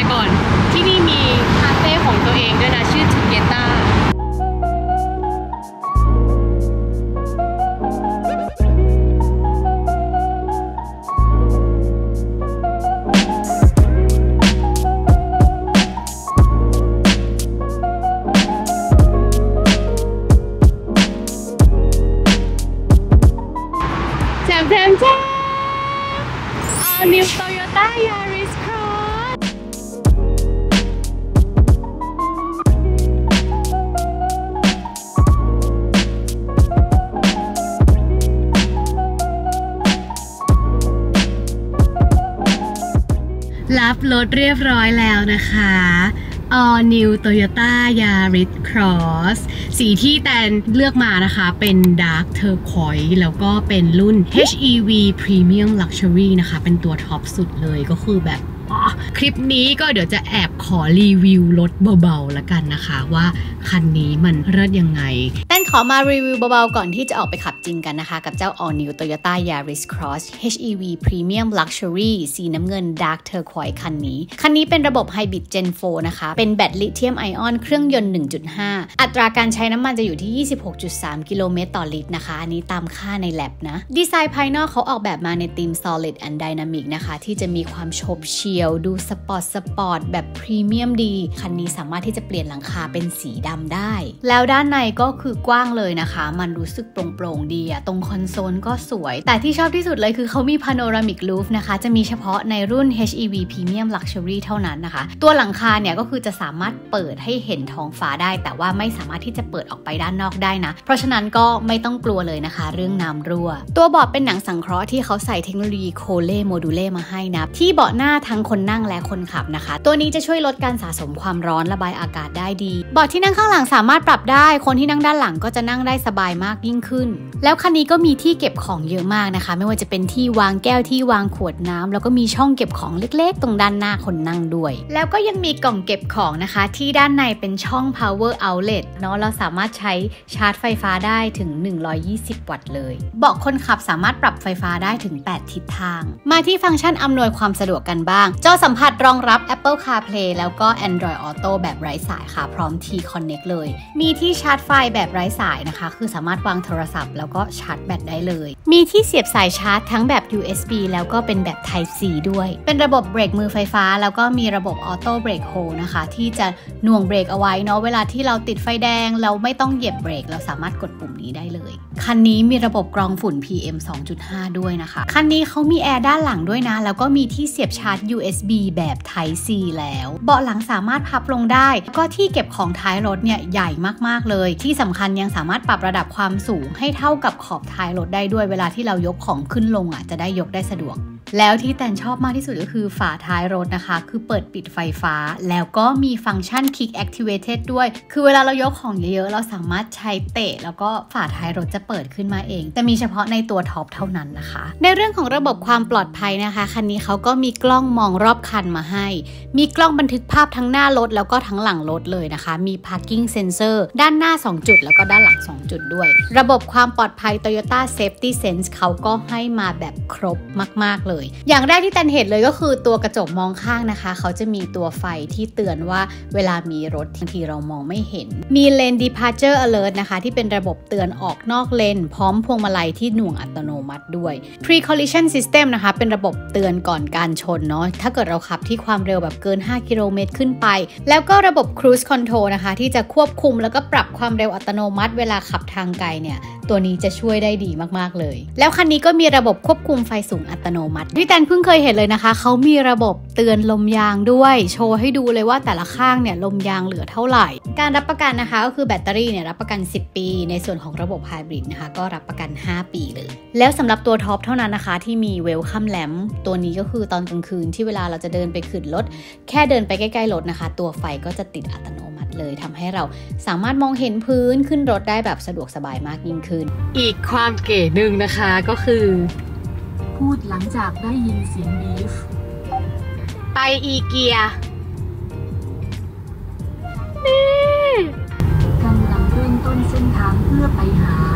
ก่อนที่นี่มีคาเฟ่ของตัวเองด้วยนะชื่อทูเกต้าแจมNew Toyota Yaris Cross รับรถเรียบร้อยแล้วนะคะ All New Toyota Yaris Cross สีที่แตนเลือกมานะคะเป็น Dark Turquoise แล้วก็เป็นรุ่น HEV Premium Luxury นะคะเป็นตัวท็อปสุดเลยก็คือแบบคลิปนี้ก็เดี๋ยวจะแอบขอรีวิวรถเบาๆละกันนะคะว่าคันนี้มันเลิศยังไงแต้นขอมารีวิวเบาๆก่อนที่จะออกไปขับจริงกันนะคะกับเจ้า All New Toyota Yaris Cross HEV Premium Luxury สีน้ำเงิน Dark Turquoise คันนี้เป็นระบบ Hybrid Gen 4 นะคะเป็นแบตลิเธียมไอออนเครื่องยนต์ 1.5 อัตราการใช้น้ำมันจะอยู่ที่ 26.3 กิโลเมตรต่อลิตรนะคะอันนี้ตามค่าใน Lab นะดีไซน์ภายนอกเขาออกแบบมาในธีม Solid and Dynamic นะคะที่จะมีความโฉบเฉี่ยวดูสปอร์ตแบบพรีเมียมดีคันนี้สามารถที่จะเปลี่ยนหลังคาเป็นสีดำได้แล้วด้านในก็คือกว้างเลยนะคะมันรู้สึกโปร่งดีอะตรงคอนโซลก็สวยแต่ที่ชอบที่สุดเลยคือเขามี Panoramic Roof นะคะจะมีเฉพาะในรุ่น HEV Premium Luxury เท่านั้นนะคะตัวหลังคาเนี่ยก็คือจะสามารถเปิดให้เห็นท้องฟ้าได้แต่ว่าไม่สามารถที่จะเปิดออกไปด้านนอกได้นะเพราะฉะนั้นก็ไม่ต้องกลัวเลยนะคะเรื่องน้ำรั่วตัวเบาะเป็นหนังสังเคราะห์ที่เขาใส่เทคโนโลยีโคเล่โมดูเล่มาให้นะที่เบาะหน้าทั้งคนนั่งและคนขับนะคะตัวนี้จะช่วยลดการสะสมความร้อนระบายอากาศได้ดีเบาะที่นั่งข้างหลังสามารถปรับได้คนที่นั่งด้านหลังก็จะนั่งได้สบายมากยิ่งขึ้นแล้วคันนี้ก็มีที่เก็บของเยอะมากนะคะไม่ว่าจะเป็นที่วางแก้วที่วางขวดน้ำแล้วก็มีช่องเก็บของเล็กๆตรงด้านหน้าคนนั่งด้วยแล้วก็ยังมีกล่องเก็บของนะคะที่ด้านในเป็นช่อง power outlet เนาะเราสามารถใช้ชาร์จไฟฟ้าได้ถึง120 วัตต์เลยเบาะคนขับสามารถปรับไฟฟ้าได้ถึง8ทิศทางมาที่ฟังก์ชันอำนวยความสะดวกกันบ้างจอสัมผัสรองรับ Apple CarPlay แล้วก็ Android Auto แบบไร้สายค่ะพร้อม T-Connect เลยมีที่ชาร์จไฟแบบไร้สายนะคะคือสามารถวางโทรศัพท์แล้วก็ชาร์จแบตได้เลยมีที่เสียบสายชาร์จทั้งแบบ USB แล้วก็เป็นแบบ Type C ด้วยเป็นระบบเบรกมือไฟฟ้าแล้วก็มีระบบ Auto Brake Hold นะคะที่จะหน่วงเบรกเอาไว้เนาะเวลาที่เราติดไฟแดงเราไม่ต้องเหยียบเบรกเราสามารถกดปุ่มนี้ได้เลยคันนี้มีระบบกรองฝุ่น PM 2.5 ด้วยนะคะคันนี้เขามีแอร์ด้านหลังด้วยนะแล้วก็มีที่เสียบชาร์จ USB แบบ Type C แล้วเบาะหลังสามารถพับลงได้ก็ที่เก็บของท้ายรถเนี่ยใหญ่มากๆเลยที่สำคัญยังสามารถปรับระดับความสูงให้เท่ากับขอบท้ายรถได้ด้วยเวลาที่เรายกของขึ้นลงจะได้ยกได้สะดวกแล้วที่แตนชอบมากที่สุดก็คือฝาท้ายรถนะคะคือเปิดปิดไฟฟ้าแล้วก็มีฟังก์ชัน Kick Activated ด้วยคือเวลาเรายกของเยอะๆเราสามารถใช้เตะแล้วก็ฝาท้ายรถจะเปิดขึ้นมาเองแต่มีเฉพาะในตัวท็อปเท่านั้นนะคะในเรื่องของระบบความปลอดภัยนะคะคันนี้เขาก็มีกล้องมองรอบคันมาให้มีกล้องบันทึกภาพทั้งหน้ารถแล้วก็ทั้งหลังรถเลยนะคะมี Parking Sensor ด้านหน้า2จุดแล้วก็ด้านหลัง2จุดด้วยระบบความปลอดภัย Toyota Safety Sense เขาก็ให้มาแบบครบมากๆเลยอย่างแรกที่แตนเห็นเลยก็คือตัวกระจกมองข้างนะคะเขาจะมีตัวไฟที่เตือนว่าเวลามีรถบางทีเรามองไม่เห็นมี Lane Departure Alert นะคะที่เป็นระบบเตือนออกนอกเลนพร้อมพวงมาลัยที่หน่วงอัตโนมัติด้วย Pre-Collision System นะคะเป็นระบบเตือนก่อนการชนเนาะถ้าเกิดเราขับที่ความเร็วแบบเกิน5กิโลเมตรขึ้นไปแล้วก็ระบบ Cruise Control นะคะที่จะควบคุมแล้วก็ปรับความเร็วอัตโนมัติเวลาขับทางไกลเนี่ยตัวนี้จะช่วยได้ดีมากๆเลยแล้วคันนี้ก็มีระบบควบคุมไฟสูงอัตโนมัติที่แตนเพิ่งเคยเห็นเลยนะคะเขามีระบบเตือนลมยางด้วยโชว์ให้ดูเลยว่าแต่ละข้างเนี่ยลมยางเหลือเท่าไหร่การรับประกันนะคะก็คือแบตเตอรี่เนี่ยรับประกัน10 ปีในส่วนของระบบไฮบริดนะคะก็รับประกัน5 ปีเลยแล้วสำหรับตัวท็อปเท่านั้นนะคะที่มีเวลคัมแลมป์ตัวนี้ก็คือตอนกลางคืนที่เวลาเราจะเดินไปขึ้นรถแค่เดินไปใกล้ๆรถนะคะตัวไฟก็จะติดอัตโนมัติเลยทำให้เราสามารถมองเห็นพื้นขึ้นรถได้แบบสะดวกสบายมากยิ่งขึ้นอีกความเก๋หนึ่งนะคะก็คือพูดหลังจากได้ยินเสียงบีฟไปอีเกียนี่กำลังเริ่มต้นเส้นทางเพื่อไปหา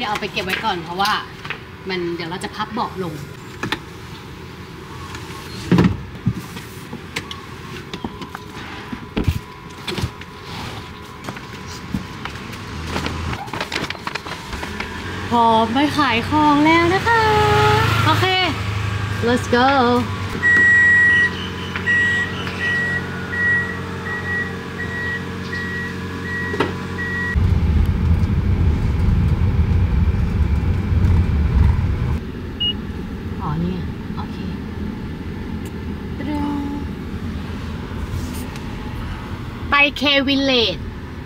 ดี๋ยวเอาไปเก็บไว้ก่อนเพราะว่ามันเดี๋ยวเราจะพับเบาะลงพร้อมไปขายของแล้วนะคะโอเค let's goไปเควิลเลจ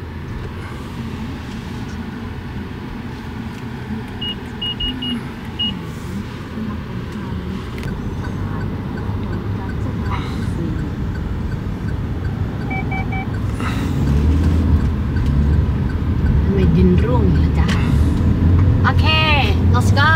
ทำไมดินร่วงอยู่ล่ะจ๊ะโอเค let's go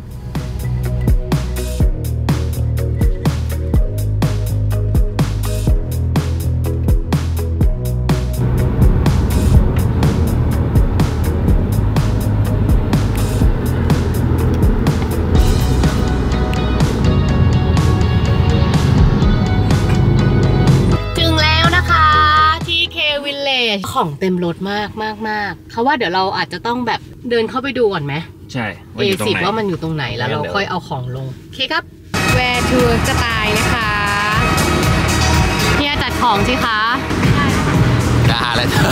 ของเต็มรถมากเขาว่าเดี๋ยวเราอาจจะต้องแบบเดินเข้าไปดูก่อนไหมใช่ว่ามันอยู่ตรงไหนแล้วเราค่อยเอาของลงโอเคครับ Where Tour จะตายนะคะเฮียจัดของสิคะกล้าเลยเธอ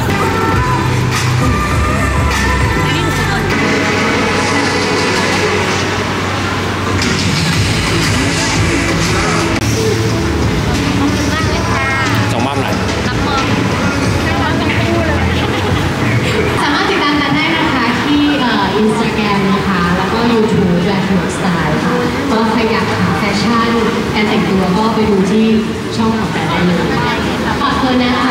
ส่งมอบหน่อยสามารถติดตามกันได้นะคะที่ Instagram นะคะแล้วก็ YouTube แบบ Tour Style ค่ะก็ใครอยากหาแฟชั่นการแต่งตัวก็ไปดูที่ช่องของแต่ได้เลยขอบคุณนะคะ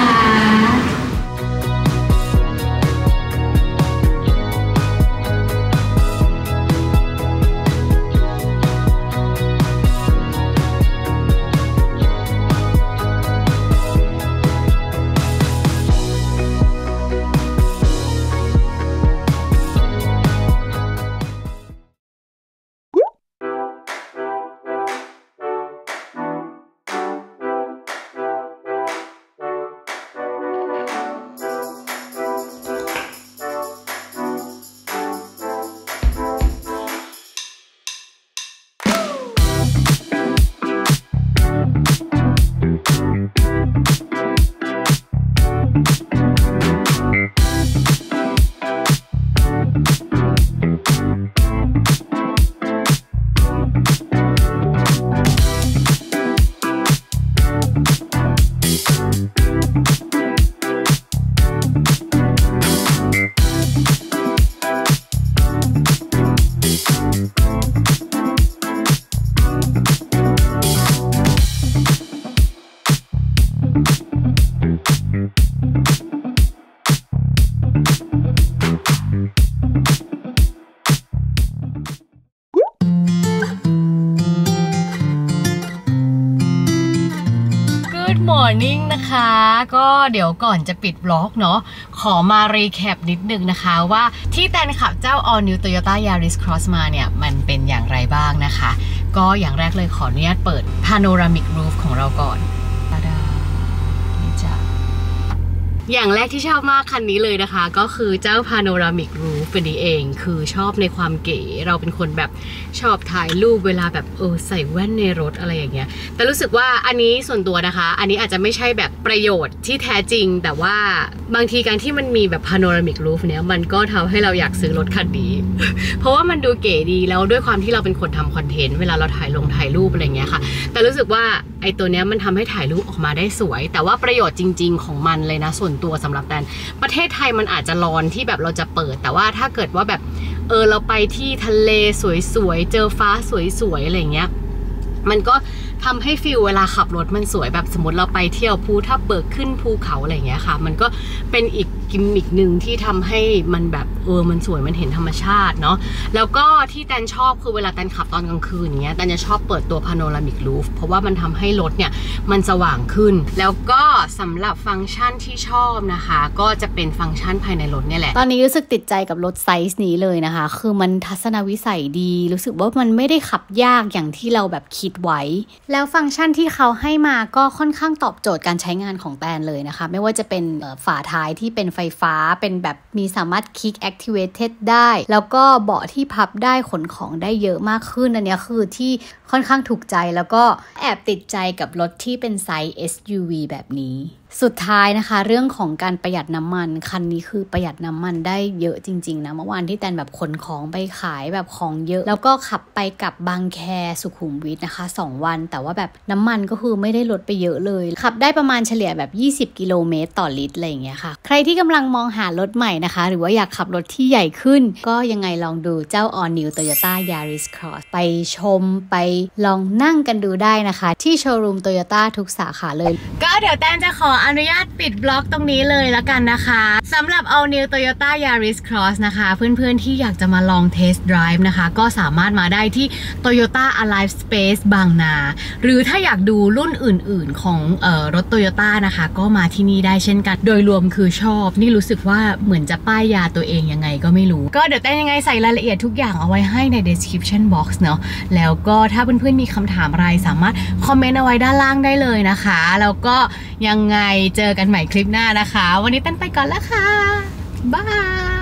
Morning นะคะก็เดี๋ยวก่อนจะปิดบล็อกเนาะขอมารีแคปนิดนึงนะคะว่าที่แตนขับเจ้า All New Toyota Yaris Cross มาเนี่ยมันเป็นอย่างไรบ้างนะคะก็อย่างแรกเลยขออนุญาตเปิด Panoramic Roof ของเราก่อนนี่จ้ะอย่างแรกที่ชอบมากคันนี้เลยนะคะก็คือเจ้า Panoramic Roof เป็นนี้เองคือชอบในความเก๋เราเป็นคนแบบชอบถ่ายรูปเวลาแบบใส่แว่นในรถอะไรอย่างเงี้ยแต่รู้สึกว่าอันนี้ส่วนตัวนะคะอันนี้อาจจะไม่ใช่แบบประโยชน์ที่แท้จริงแต่ว่าบางทีการที่มันมีแบบ Panoramic Roof เนี้ยมันก็ทำให้เราอยากซื้อรถคันนี้ เพราะว่ามันดูเก๋ดีแล้วด้วยความที่เราเป็นคนทำคอนเทนต์เวลาเราถ่ายรูปอะไรเงี้ยค่ะแต่รู้สึกว่าไอ้ตัวเนี้ยมันทำให้ถ่ายรูปออกมาได้สวยแต่ว่าประโยชน์จริงๆของมันเลยนะส่วนตัวสำหรับแตนประเทศไทยมันอาจจะร้อนที่แบบเราจะเปิดแต่ว่าถ้าเกิดว่าแบบเราไปที่ทะเลสวยๆเจอฟ้าสวยๆอะไรเงี้ยมันก็ทำให้ฟิลเวลาขับรถมันสวยแบบสมมติเราไปเที่ยวภูถ้าเปิดขึ้นภูเขาอะไรเงี้ยค่ะมันก็เป็นอีกกิมมิคนึงที่ทำให้มันแบบมันสวยมันเห็นธรรมชาติเนาะแล้วก็ที่แตนชอบคือเวลาแตนขับตอนกลางคืนอย่างเงี้ยแตนจะชอบเปิดตัว Panoramic Roof เพราะว่ามันทำให้รถเนี่ยมันสว่างขึ้นแล้วก็สำหรับฟังก์ชันที่ชอบนะคะก็จะเป็นฟังก์ชันภายในรถเนี่ยแหละตอนนี้รู้สึกติดใจกับรถไซส์นี้เลยนะคะคือมันทัศนวิสัยดีรู้สึกว่ามันไม่ได้ขับยากอย่างที่เราแบบคิดไว้แล้วฟังก์ชันที่เขาให้มาก็ค่อนข้างตอบโจทย์การใช้งานของแตนเลยนะคะไม่ว่าจะเป็นฝาท้ายที่เป็นไฟฟ้าเป็นแบบมีสามารถ Kick Activated ได้แล้วก็เบาะที่พับได้ขนของได้เยอะมากขึ้นอันนี้คือที่ค่อนข้างถูกใจแล้วก็แอบติดใจกับรถที่เป็นไซส์ SUV แบบนี้สุดท้ายนะคะเรื่องของการประหยัดน้ำมันคันนี้คือประหยัดน้ำมันได้เยอะจริงๆนะเมื่อวานที่แตนแบบขนของไปขายแบบของเยอะแล้วก็ขับไปกับบางแคสุขุมวิทนะคะ2วันแต่ว่าแบบน้ำมันก็คือไม่ได้ลดไปเยอะเลยขับได้ประมาณเฉลี่ยแบบ20กิโลเมตรต่อลิตรอะไรอย่างเงี้ยค่ะใครที่กำลังมองหารถใหม่นะคะหรือว่าอยากขับรถที่ใหญ่ขึ้นก็ยังไงลองดูเจ้า All New Toyota Yaris Cross ไปชมไปลองนั่งกันดูได้นะคะที่โชว์รูม Toyota ทุกสาขาเลยก็เดี๋ยวแตนจะขออนุญาตปิดบล็อกตรงนี้เลยแล้วกันนะคะสำหรับ All New Toyota Yaris Cross นะคะเพื่อนๆที่อยากจะมาลอง Test Drive นะคะก็สามารถมาได้ที่ Toyota Alive Space บางนาหรือถ้าอยากดูรุ่นอื่นๆของรถ Toyota นะคะก็มาที่นี่ได้เช่นกันโดยรวมคือชอบนี่รู้สึกว่าเหมือนจะป้ายยาตัวเองยังไงก็ไม่รู้ก็เดี๋ยวแต่ยังไงใส่รายละเอียดทุกอย่างเอาไว้ให้ใน description box เนาะแล้วก็ถ้าเพื่อนๆมีคำถามอะไรสามารถคอมเมนต์เอาไว้ด้านล่างได้เลยนะคะแล้วก็ยังไงเจอกันใหม่คลิปหน้านะคะวันนี้เต้นไปก่อนแล้วค่ะบาย